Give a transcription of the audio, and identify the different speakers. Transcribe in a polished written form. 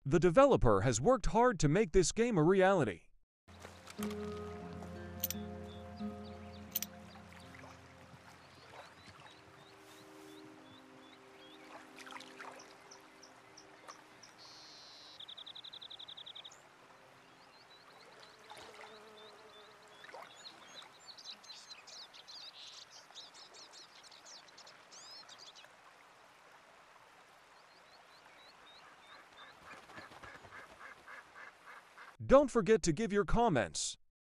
Speaker 1: The developer has worked hard to make this game a reality. Don't forget to give your comments.